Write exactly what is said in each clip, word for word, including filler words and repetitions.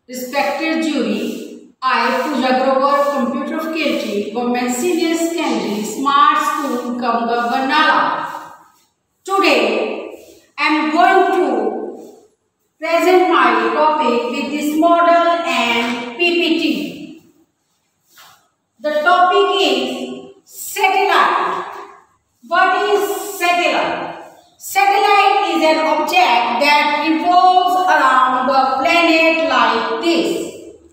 Respected jury, I, Pooja Grover, Computer Faculty, Government Senior Secondary, Smart School, Kamga, Barnala. Today, I am going to present my topic with this model and P P T. The topic is satellite. What is satellite? Satellite is an object that revolves around the planet like this.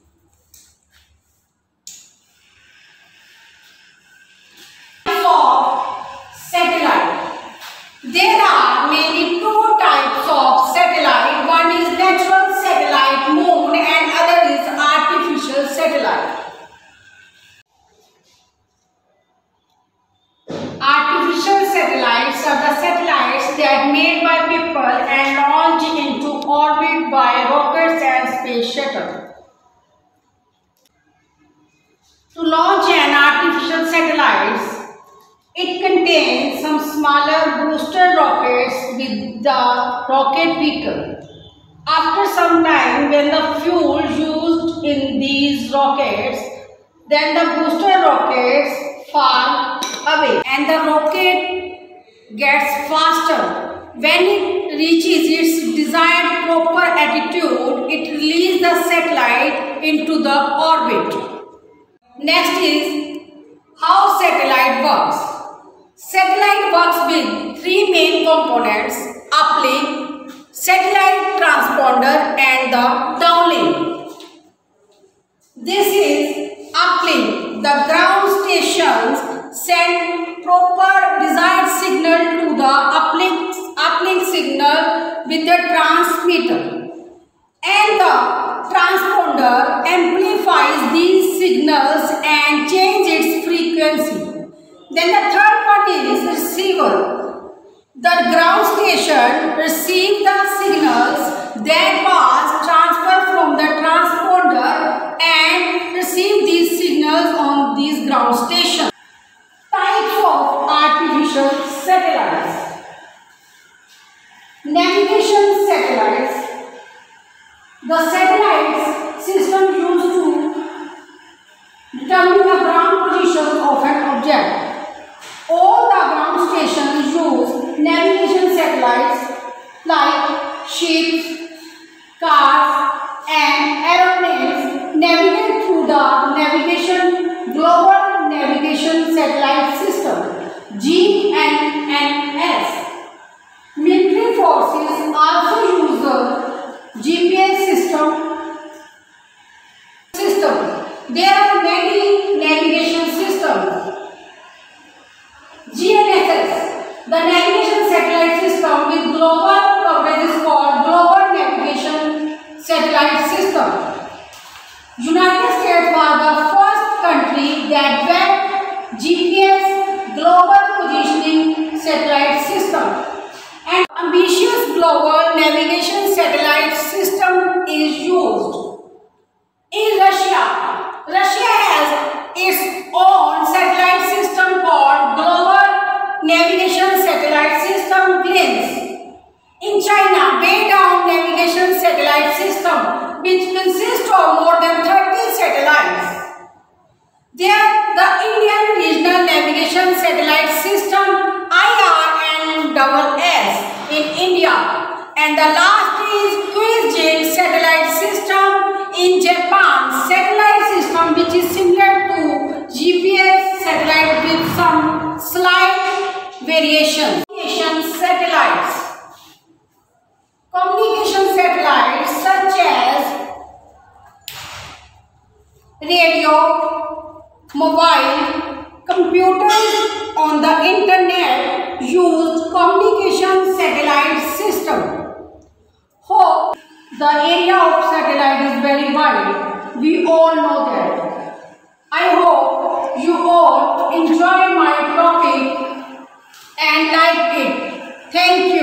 Types of satellite. There are mainly two types of satellite. One is natural satellite, moon, and other is artificial satellite. Artificial satellites are the satellites that are made by people and launched into orbit by rockets and space shuttle. To launch an artificial satellite, it contains some smaller booster rockets with the rocket vehicle. After some time, when the fuel used in these rockets, then the booster rockets fall away and the rocket gets faster. When it reaches its desired proper altitude, it releases the satellite into the orbit. Next is how satellite works. Satellite works with three main components: uplink, satellite transponder, and the downlink. This is uplink. The ground stations send proper desired signal to the uplink, uplink signal with the transmitter, and the transponder amplifies these signals and changes its frequency. Then the third one is receiver. The ground station receives the signals that was transferred from the transponder and receive these signals on these ground stations. Types of artificial satellites. Navigation satellites. The satellites system used to determine the ground position of an object. All the ground stations use navigation satellites like ships, cars, and aeroplanes navigate through the navigation global navigation satellite system G N N S. Military forces also use the G P S system. System. There are many navigation systems. G N S S, the navigation satellite system with global coverage is called Global Navigation Satellite System. United States was the first country that developed G P S Global Positioning Satellite System. An ambitious global navigation satellite system is used. In Russia, Russia has its own satellite system called Global Navigation Satellite System GLINS. In China, Beidou Navigation Satellite System, which consists of more than thirty satellites. There, the Indian Regional Navigation Satellite System I R N S S in India, and the last is Quiz Satellite System in Japan. Satellite system which is similar to G P S satellite with some slight variations. Communication satellites. Communication satellites such as radio, mobile, computers on the internet use communication satellite system. Hope the area of satellite is very wide. We all know that. I hope you all enjoy my topic and like it. Thank you.